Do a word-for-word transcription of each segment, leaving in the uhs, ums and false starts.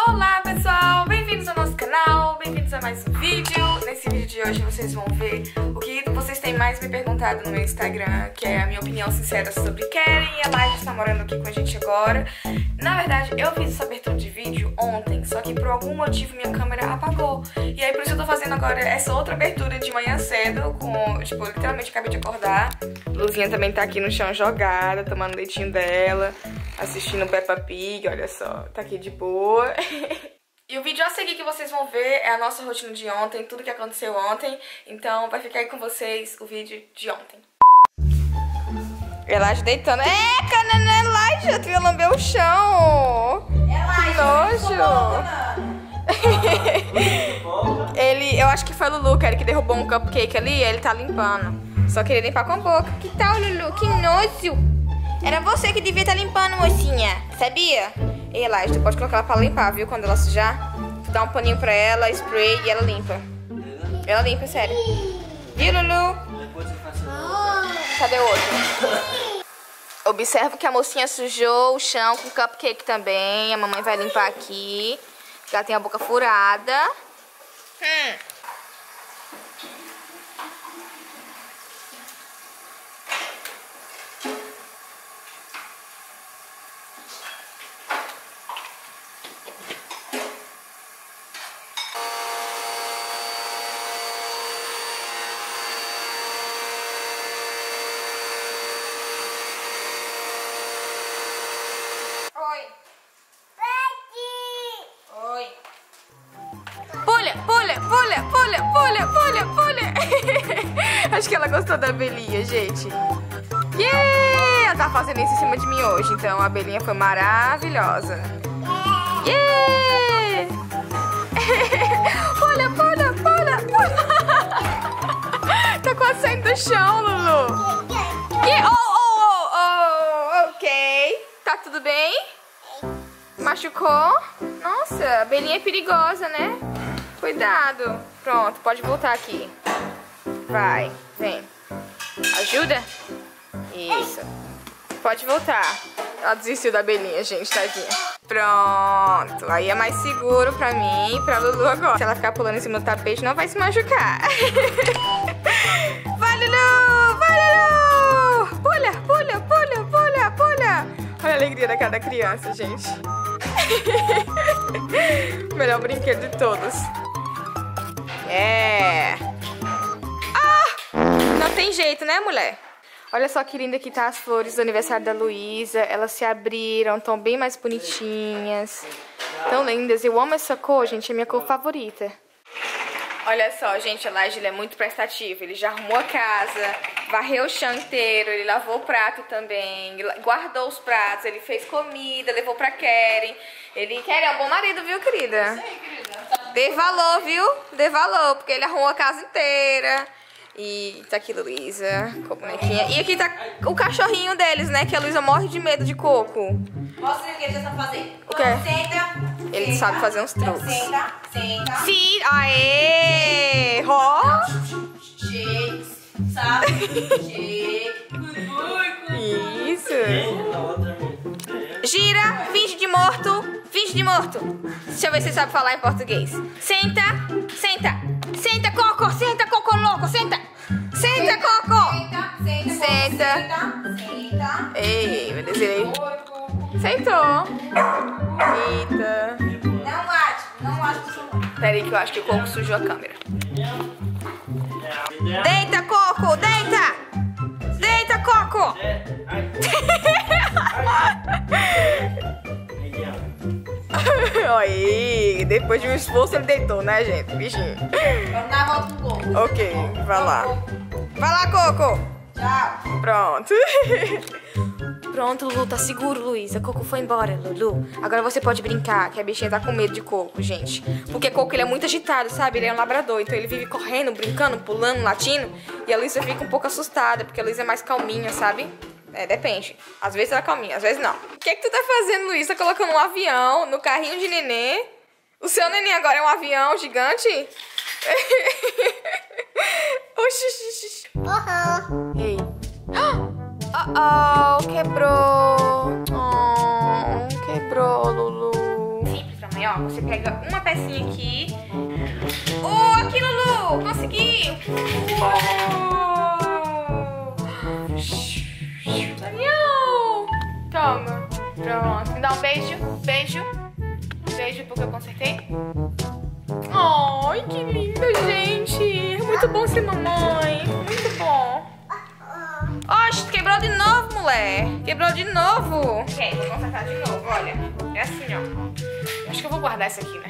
Olá pessoal, bem-vindos ao nosso canal, bem-vindos a mais um vídeo. Nesse vídeo de hoje vocês vão ver o que vocês têm mais me perguntado no meu Instagram, que é a minha opinião sincera sobre Karen. E a Laje está morando aqui com a gente agora. Na verdade, eu fiz essa abertura de vídeo ontem, só que por algum motivo minha câmera apagou. E aí por isso eu tô fazendo agora essa outra abertura de manhã cedo, com, tipo, literalmente acabei de acordar. Luzinha também tá aqui no chão jogada, tomando o leitinho dela, assistindo Peppa Pig, olha só, tá aqui de boa. E o vídeo a seguir que vocês vão ver é a nossa rotina de ontem, tudo que aconteceu ontem. Então vai ficar aí com vocês o vídeo de ontem. Elaje deitando. É, Canané, Elaje, eu ia lamber o chão. Elaje, que nojo. Ele, eu acho que foi o Lulu, que que derrubou um cupcake ali, ele tá limpando. Só queria limpar com a boca. Que tal, Lulu? Que nojo. Era você que devia estar limpando, mocinha. Sabia? Ei, Elaje, tu pode colocar ela pra limpar, viu? Quando ela sujar, tu dá um paninho pra ela, spray e ela limpa. Ela limpa, sério. Viu, Lulu? Cadê o outro? Observa que a mocinha sujou o chão com cupcake também. A mamãe vai limpar aqui. Ela tem a boca furada. Hum. Pula, pula, pula, pula, pula, pula. Acho que ela gostou da abelhinha, gente. Yeah! Ela tá fazendo isso em cima de mim hoje, então a abelhinha foi maravilhosa. Yeah! Pula, pula, pula, pula. Tá quase saindo do chão, Lulu. Yeah! Oh, oh, oh, oh, ok. Tá tudo bem? Machucou? Nossa, a abelhinha é perigosa, né? Cuidado. Pronto, pode voltar aqui. Vai, vem. Ajuda? Isso. Pode voltar. Ela desistiu da abelhinha, gente, tadinha. Pronto. Aí é mais seguro pra mim e pra Lulu agora. Se ela ficar pulando em cima do tapete, não vai se machucar. Vai, Lulu! Vai, Lulu! Pula, pula, pula, pula, pula. Olha a alegria da cada criança, gente. Melhor brinquedo de todos. É. Ah! Não tem jeito, né, mulher? Olha só que linda que tá as flores do aniversário da Luísa. Elas se abriram, estão bem mais bonitinhas. Tão lindas. Eu amo essa cor, gente. É a minha cor favorita. Olha só, gente, a Laje é muito prestativa. Ele já arrumou a casa, varreu o chão inteiro, ele lavou o prato também, guardou os pratos, ele fez comida, levou pra Karen. Ele, Karen, é um bom marido, viu, querida? Sim, querida. Dê valor, viu? Dê valor, porque ele arrumou a casa inteira. E tá aqui Luísa, com a bonequinha. E aqui tá o cachorrinho deles, né? Que a Luísa morre de medo de Coco. Mostra o que eles estão fazendo. O quê? Senta. Ele senta, sabe fazer uns truques. Senta, senta. Sim, aê! Ó! Shakes, sabe? Shake. Isso. Gira, finge de morto, finge de morto. Deixa eu ver se você sabe falar em português. Senta, senta, senta, Coco, senta, Coco louco, senta. Senta, Coco. Senta, senta, senta, senta. Ei, meu Deus, ele sentou. Eita. Não late, não late pro celular. Pera aí que eu acho que o Coco sujou a câmera. Deita, Coco, deita. Deita, Coco. Aí, depois de um esforço ele deitou, né, gente? Bichinho. Vamos dar a volta pro Coco. Ok, vai lá. Vai lá, Coco. Tchau. Pronto. Pronto, Lulu, tá seguro, Luísa. Coco foi embora, Lulu. Agora você pode brincar, que a bichinha tá com medo de Coco, gente. Porque Coco, ele é muito agitado, sabe? Ele é um labrador, então ele vive correndo, brincando, pulando, latindo. E a Luísa fica um pouco assustada, porque a Luísa é mais calminha, sabe? É, depende. Às vezes ela é calminha, às vezes não. O que é que tu tá fazendo, Luísa? Tá colocando um avião no carrinho de nenê? O seu neném agora é um avião gigante? Oxi. Uhum. Ei. Oh, oh, quebrou. Oh, quebrou, Lulu. Simples, pra né? Ó, você pega uma pecinha aqui. Oh, aqui, Lulu! Consegui! Oh. Daniel! Toma. Pronto. Me dá um beijo. Beijo. Beijo porque eu consertei. Ai, que linda, gente. É muito bom ser mamãe. Muito bom. Oxe, quebrou de novo, mulher. Quebrou de novo. Ok, vou consertar de novo, olha. É assim, ó. Acho que eu vou guardar isso aqui, né?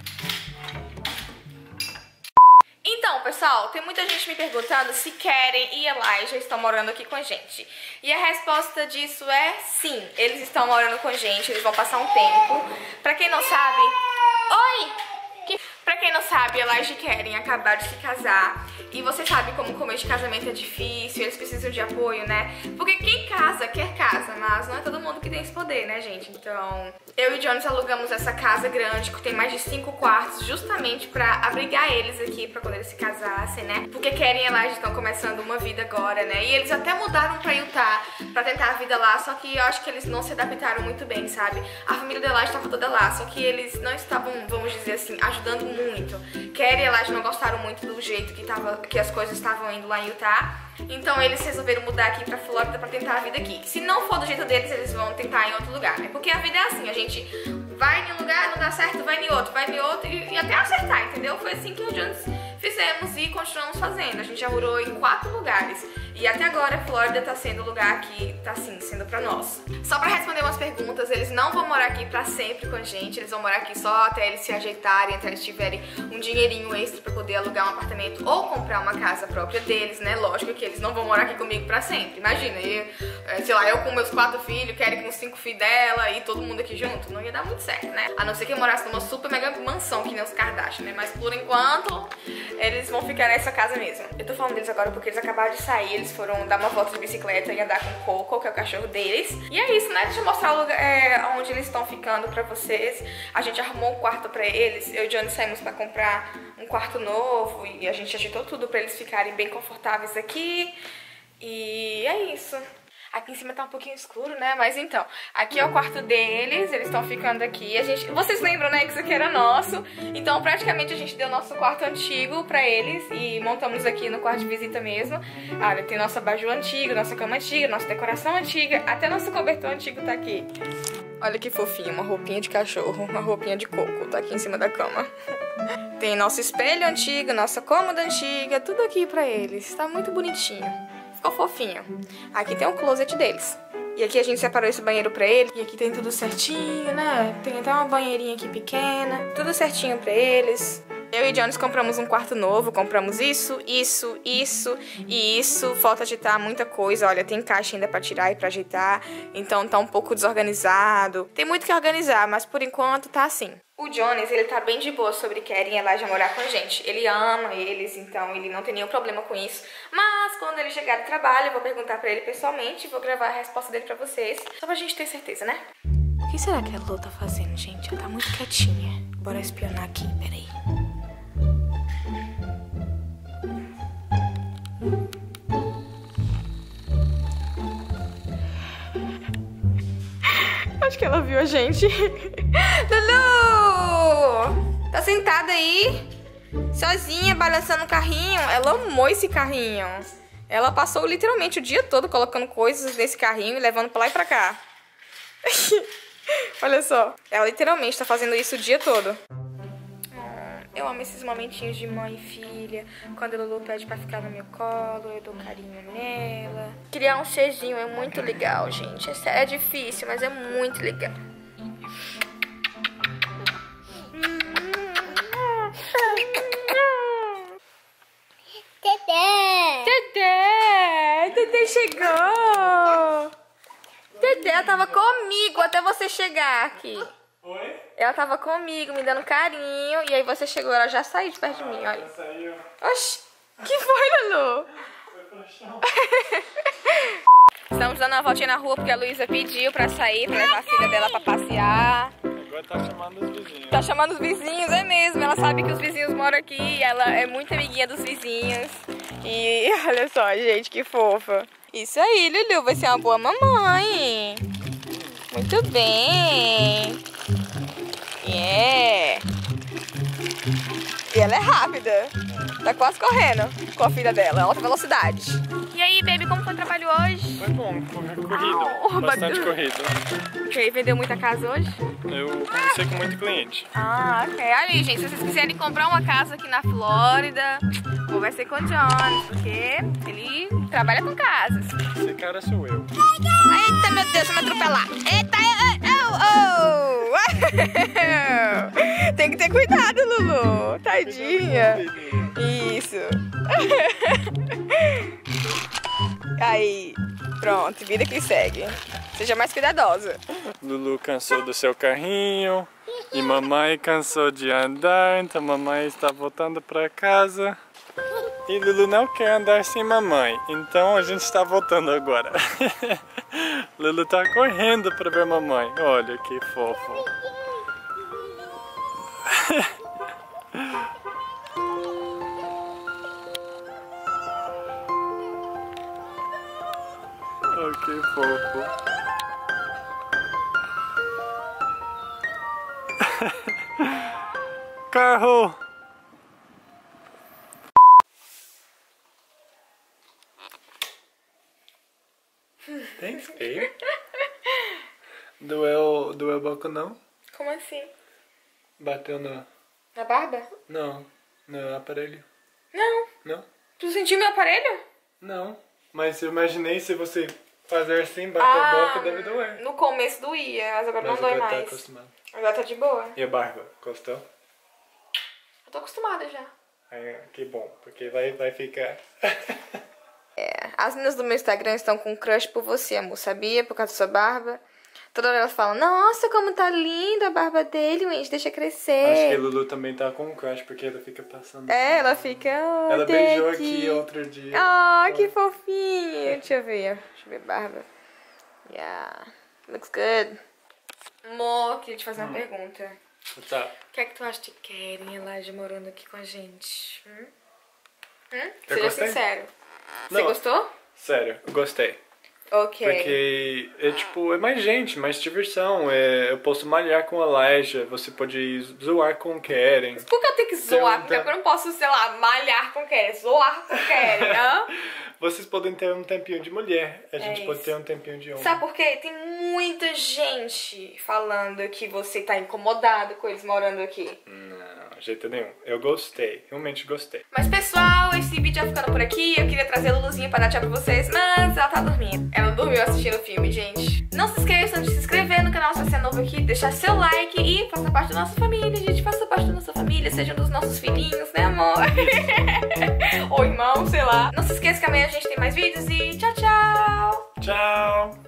Então, pessoal, tem muita gente me perguntando se Keren e Elijah estão morando aqui com a gente. E a resposta disso é sim. Eles estão morando com a gente, eles vão passar um tempo. Pra quem não sabe... Oi! Que... Pra quem não sabe, Elijah e Keren acabaram de se casar. E você sabe como o começo de casamento é difícil, eles precisam de apoio, né? Porque quem casa, quer casa, mas não é todo mundo que tem esse poder, né, gente? Então, eu e Jones alugamos essa casa grande, que tem mais de cinco quartos, justamente pra abrigar eles aqui, pra quando eles se casassem, né? Porque Keren e Elijah estão começando uma vida agora, né? E eles até mudaram pra Utah, pra tentar a vida lá, só que eu acho que eles não se adaptaram muito bem, sabe? A família de Elijah estava toda lá, só que eles não estavam, vamos dizer assim, ajudando muito. Keren e Elijah não gostaram muito do jeito que, tava, que as coisas estavam indo lá em Utah. Então eles resolveram mudar aqui pra Flórida pra tentar a vida aqui. Se não for do jeito deles, eles vão tentar em outro lugar, né? Porque a vida é assim, a gente vai em um lugar, não dá certo, vai em outro, vai em outro e, e até acertar, entendeu? Foi assim que o Jones fizemos e continuamos fazendo. A gente já morou em quatro lugares. E até agora a Flórida tá sendo o lugar que tá, assim, sendo pra nós. Só pra responder umas perguntas, eles não vão morar aqui pra sempre com a gente. Eles vão morar aqui só até eles se ajeitarem, até eles tiverem um dinheirinho extra pra poder alugar um apartamento ou comprar uma casa própria deles, né? Lógico que eles não vão morar aqui comigo pra sempre. Imagina, eu, sei lá, eu com meus quatro filhos, Keren com os cinco filhos dela e todo mundo aqui junto. Não ia dar muito certo, né? A não ser que eu morasse numa super mega mansão, que nem os Kardashian, né? Mas por enquanto, eles vão ficar nessa casa mesmo. Eu tô falando deles agora porque eles acabaram de sair, eles foram dar uma volta de bicicleta e andar com o Coco, que é o cachorro deles. E é isso, né? Deixa eu mostrar o lugar, é, onde eles estão ficando pra vocês. A gente arrumou um quarto pra eles. Eu e o Johnny saímos pra comprar um quarto novo e a gente ajeitou tudo pra eles ficarem bem confortáveis aqui. E é isso. Aqui em cima tá um pouquinho escuro, né? Mas então, aqui é o quarto deles, eles estão ficando aqui. A gente, vocês lembram, né, que isso aqui era nosso. Então, praticamente, a gente deu nosso quarto antigo pra eles e montamos aqui no quarto de visita mesmo. Olha, tem nosso abajur antigo, nossa cama antiga, nossa decoração antiga, até nosso cobertor antigo tá aqui. Olha que fofinho, uma roupinha de cachorro, uma roupinha de coco, tá aqui em cima da cama. Tem nosso espelho antigo, nossa cômoda antiga, tudo aqui pra eles. Tá muito bonitinho. Ficou fofinho. Aqui tem o closet deles. E aqui a gente separou esse banheiro pra ele. E aqui tem tudo certinho, né? Tem até uma banheirinha aqui pequena. Tudo certinho pra eles. Eu e Jones compramos um quarto novo. Compramos isso, isso, isso e isso. Falta ajeitar muita coisa. Olha, tem caixa ainda pra tirar e pra ajeitar. Então tá um pouco desorganizado. Tem muito que organizar, mas por enquanto tá assim. O Jones, ele tá bem de boa sobre Keren e Elijah morar com a gente. Ele ama eles, então ele não tem nenhum problema com isso. Mas quando ele chegar do trabalho, eu vou perguntar pra ele pessoalmente e vou gravar a resposta dele pra vocês. Só pra gente ter certeza, né? O que será que a Lu tá fazendo, gente? Ela tá muito quietinha. Bora espionar aqui, peraí. Acho que ela viu a gente. Lulu! Tá sentada aí, sozinha, balançando o carrinho. Ela amou esse carrinho. Ela passou literalmente o dia todo colocando coisas nesse carrinho e levando pra lá e pra cá. Olha só. Ela literalmente tá fazendo isso o dia todo. Eu amo esses momentinhos de mãe e filha. Quando a Lulu pede pra ficar no meu colo, eu dou carinho nela. Criar um serzinho é muito legal, gente. É, é difícil, mas é muito legal. Dedé! Dedé! Dedé chegou! Dedé, ela tava comigo até você chegar aqui. Oi? Ela tava comigo, me dando carinho. E aí você chegou, ela já saiu de perto de mim, olha. Já saiu. Oxi, que foi, Lulu? Foi pro chão. Estamos dando uma voltinha na rua porque a Luísa pediu pra sair, pra levar a filha dela pra passear. Agora tá chamando os vizinhos. Tá chamando os vizinhos, é mesmo. Ela sabe que os vizinhos moram aqui. Ela é muito amiguinha dos vizinhos. E olha só, gente, que fofa. Isso aí, Lulu, vai ser uma boa mamãe. Muito bem. É. E ela é rápida. Tá quase correndo com a filha dela, alta velocidade. E aí, baby, como foi o trabalho hoje? Foi bom, corrido. Oh, Bastante bateu. corrido. Ok, vendeu muita casa hoje? Eu conversei com muito cliente. Ah, ok. Ali, gente, se vocês quiserem comprar uma casa aqui na Flórida, conversem com o Jones, porque ele trabalha com casas. Esse cara sou eu. Eita, meu Deus, vai me atropelar. Eita, oh, oh. Tem que ter cuidado, Lulu. Tadinha. Isso. Aí, pronto, vida que segue. Seja mais cuidadosa. Lulu cansou do seu carrinho e mamãe cansou de andar, então mamãe está voltando para casa. E Lulu não quer andar sem mamãe, então a gente está voltando agora. Lulu tá correndo para ver mamãe. Olha que fofo. Oh, que fofo. Carro! Thanks, babe. Doeu, doeu o boco não? Como assim? Bateu no... Na barba? Não, no aparelho. Não. Não? Tu sentiu meu aparelho? Não. Mas eu imaginei se você fazer assim, bater a boca, deve doer. No começo doía, mas agora Mas não dói agora tá mais. acostumado. Agora tá de boa. E a barba, gostou? Eu tô acostumada já. Ai, que bom, porque vai, vai ficar... É, as meninas do meu Instagram estão com um crush por você, amor, sabia? Por causa da sua barba. Toda hora elas falam, nossa, como tá linda a barba dele, Wendy, deixa crescer. Acho que a Lulu também tá com um crush, porque ela fica passando... É, ela fica... Oh, ela beijou aqui. aqui outro dia. Ah, oh, que fofinho. Deixa eu ver, deixa eu ver barba. Yeah, looks good. Amor, queria te fazer uma hum. pergunta. Tá. O que é que tu acha de Karen e Elijah morando aqui com a gente? Hum? Hum? Eu Seja gostei. sincero. Você Não. gostou? Sério, eu gostei. Ok. Porque é tipo, é mais gente, mais diversão. É, eu posso malhar com a Elijah, você pode zoar com o Karen. Por que eu tenho que zoar? Então, Porque eu não posso, sei lá, malhar com Karen, zoar com Karen, hã? Vocês podem ter um tempinho de mulher, a gente É pode isso. ter um tempinho de homem. Sabe por quê? Tem muita gente falando que você tá incomodado com eles morando aqui. Não, de jeito nenhum. Eu gostei, realmente gostei. Mas pessoal, esse vídeo vai ficando por aqui. Eu queria trazer a Luluzinha pra dar tchau pra vocês, mas ela tá dormindo. Ela dormiu assistindo o filme, gente. Não se esqueçam de se inscrever no canal se você é novo aqui, deixar seu like e faça parte da nossa família, gente. Faça parte da nossa família, seja um dos nossos filhinhos, né, amor? Ou irmão, sei lá. Não se esqueça que amanhã a gente tem mais vídeos e tchau, tchau! Tchau!